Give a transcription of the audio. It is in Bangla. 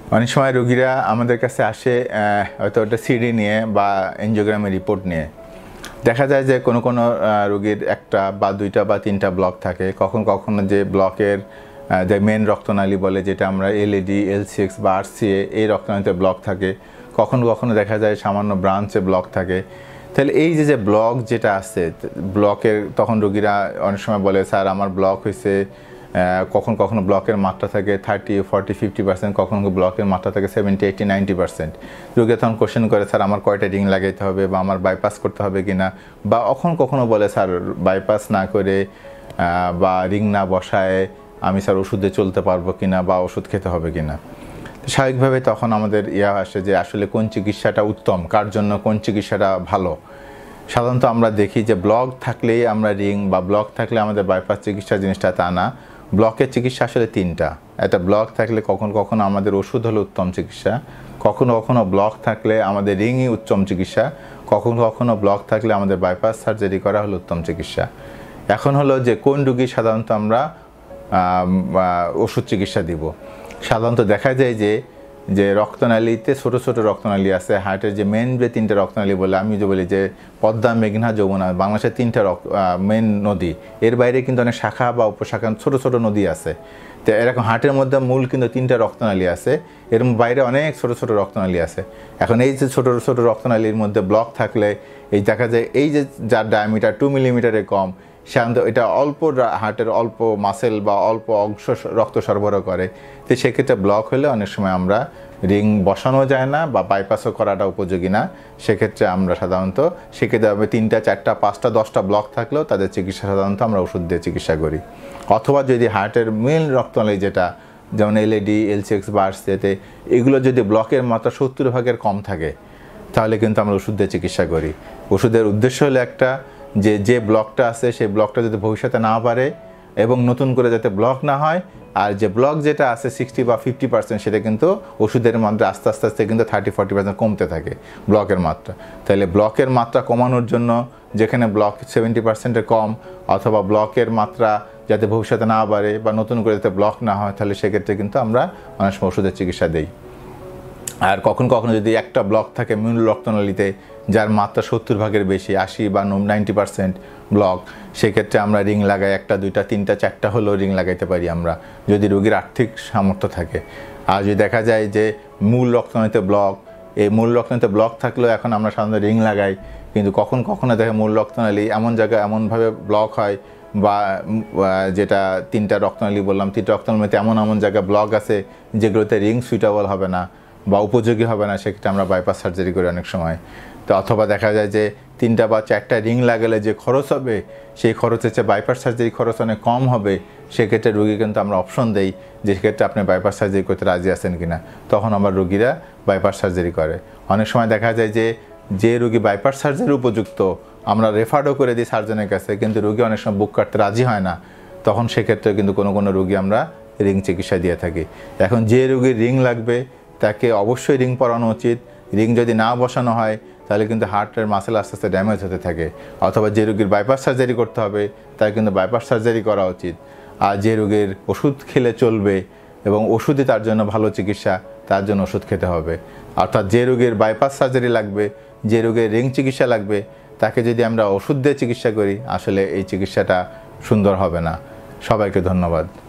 অনেক সময় রোগীরা আমাদের কাছে আসে হয়তো ওটা সিডি নিয়ে বা এনজিওগ্রামের রিপোর্ট নিয়ে। দেখা যায় যে কোনো কোনো রোগীর একটা বা দুইটা বা তিনটা ব্লক থাকে। কখনো কখনো যে ব্লকের যে মেন রক্তনালী বলে, যেটা আমরা এলএডি, L6 বা RCA, এই রক্তনালীতে ব্লক থাকে। কখনো কখনো দেখা যায় সামান্য ব্রাঞ্চে ব্লক থাকে। তাহলে এই যে ব্লক যেটা আছে ব্লকের, তখন রোগীরা অনেক সময় বলে, স্যার আমার ব্লক হয়েছে। কখন কখনো ব্লকের মাত্রা থাকে 30, 40, 50%, কখনো ব্লকের মাত্রা থাকে 70, 80, 90%। রোগী তখন কোশ্চেন করে, স্যার আমার কয়টা রিং লাগাইতে হবে বা আমার বাইপাস করতে হবে কিনা, বা কখনো বলে স্যার বাইপাস না করে বা রিং না বসায় আমি স্যার ওষুধে চলতে পারবো কিনা বা ওষুধ খেতে হবে কিনা। স্বাভাবিকভাবে তখন আমাদের আসে যে আসলে কোন চিকিৎসাটা উত্তম, কার জন্য কোন চিকিৎসাটা ভালো। সাধারণত আমরা দেখি যে ব্লক থাকলেই আমরা রিং বা ব্লক থাকলে আমাদের বাইপাস চিকিৎসা, জিনিসটা তা না। ব্লকের চিকিৎসা আসলে তিনটা। একটা ব্লক থাকলে কখনো কখনো আমাদের ওষুধ হলো উত্তম চিকিৎসা, কখনো কখনো ব্লক থাকলে আমাদের রিংই উত্তম চিকিৎসা, কখনো কখনো ব্লক থাকলে আমাদের বাইপাস সার্জারি করা হলো উত্তম চিকিৎসা। এখন হলো যে কোন রোগী সাধারণত আমরা ওষুধ চিকিৎসা দিব। সাধারণত দেখা যায় যে রক্তনালীতে ছোট ছোট রক্তনালী আছে। হার্টের যে মেন যে তিনটা রক্তনালী বলে, আমি যে বলি যে পদ্মা, মেঘনা, যমুনা, বাংলাদেশের তিনটা মেন নদী। এর বাইরে কিন্তু অনেক শাখা বা উপশাখা ছোট ছোট নদী আছে। তো এরকম হার্টের মধ্যে মূল কিন্তু তিনটা রক্তনালী আছে, এর বাইরে অনেক ছোট ছোট রক্তনালী আছে। এখন এই যে ছোট ছোট রক্তনালীর মধ্যে ব্লক থাকলে এই দেখা যায় এই যে যার ডায়ামিটার 2 মিলিমিটারের কম, সাধারণত এটা অল্প হার্টের অল্প মাসেল বা অল্প অংশ রক্ত সরবরাহ করে। তো সেক্ষেত্রে ব্লক হলে অনেক সময় আমরা রিং বসানো যায় না বা বাইপাসও করাটা উপযোগী না। সেক্ষেত্রে আমরা সাধারণত সেক্ষেত্রে 3টা, 4টা, 5টা, 10টা ব্লক থাকলেও তাদের চিকিৎসা সাধারণত আমরা ওষুধ দিয়ে চিকিৎসা করি। অথবা যদি হার্টের মেন রক্তনালী যেটা, যেমন এলএডি, L6 বা RCA, এগুলো যদি ব্লকের মাত্রা 70% কম থাকে, তাহলে কিন্তু আমরা ওষুধ দিয়ে চিকিৎসা করি। ওষুধের উদ্দেশ্য হলো একটা, যে ব্লকটা আছে সেই ব্লকটা যদি ভবিষ্যতে না বাড়ে এবং নতুন করে যাতে ব্লক না হয়। আর যে ব্লক যেটা আছে 60 বা 50%, সেটা কিন্তু ওষুধের মধ্যে আস্তে আস্তে আস্তে কিন্তু 30-40% কমতে থাকে ব্লকের মাত্রা। তাহলে ব্লকের মাত্রা কমানোর জন্য, যেখানে ব্লক 70%-এর কম, অথবা ব্লকের মাত্রা যাতে ভবিষ্যতে না বাড়ে বা নতুন করে যাতে ব্লক না হয়, তাহলে সেক্ষেত্রে কিন্তু আমরা অনেক সময় ওষুধের চিকিৎসা দিই। আর কখনো কখনো যদি একটা ব্লক থাকে মূল রক্তনালীতে, যার মাত্রা 70%-এর বেশি, 80 বা 90% ব্লক, সেক্ষেত্রে আমরা রিং লাগাই, 1টা, 2টা, 3টা, 4টা হলেও রিং লাগাইতে পারি আমরা, যদি রোগীর আর্থিক সামর্থ্য থাকে। আর যদি দেখা যায় যে মূল রক্তনালীতে ব্লক, এই মূল রক্তনালীতে ব্লক থাকলেও এখন আমরা সাধারণত রিং লাগাই, কিন্তু কখনো কখনো দেখে মূল রক্তনালী এমন জায়গায় এমনভাবে ব্লক হয়, বা যেটা 3টা রক্তনালী বললাম, 3টা রক্তনালীতে এমন এমন জায়গায় ব্লক আছে যেগুলোতে রিং সুইটেবল হবে না বা উপযোগী হবে না, সেক্ষেত্রে আমরা বাইপাস সার্জারি করি অনেক সময়। তো অথবা দেখা যায় যে 3টা বা 4টা রিং লাগালে যে খরচ হবে, সেই খরচের চেয়ে বাইপাস সার্জারি খরচ অনেক কম হবে। সেক্ষেত্রে রোগী কিন্তু আমরা অপশন দেই যে সেক্ষেত্রে আপনি বাইপাস সার্জারি করতে রাজি আছেন কিনা, তখন আমার রোগীরা বাইপাস সার্জারি করে। অনেক সময় দেখা যায় যে রোগী বাইপাস সার্জারি উপযুক্ত, আমরা রেফারও করে দিই সার্জনের কাছে, কিন্তু রোগী অনেক সময় বুক কাটতে রাজি হয় না, তখন সেক্ষেত্রে কিন্তু কোনো কোনো রোগী আমরা রিং চিকিৎসা দিয়ে থাকি। এখন যে রোগীর রিং লাগবে তাকে অবশ্যই রিং পরানো উচিত। রিং যদি না বসানো হয় তাহলে কিন্তু হার্টের মাসেল আস্তে আস্তে ড্যামেজ হতে থাকে। অথবা যে রোগীর বাইপাস সার্জারি করতে হবে তার কিন্তু বাইপাস সার্জারি করা উচিত। আর যে রোগীর ওষুধ খেলে চলবে এবং ওষুধই তার জন্য ভালো চিকিৎসা, তার জন্য ওষুধ খেতে হবে। অর্থাৎ যে রোগীর বাইপাস সার্জারি লাগবে, যে রোগীর রিং চিকিৎসা লাগবে, তাকে যদি আমরা ওষুধ দিয়ে চিকিৎসা করি, আসলে এই চিকিৎসাটা সুন্দর হবে না। সবাইকে ধন্যবাদ।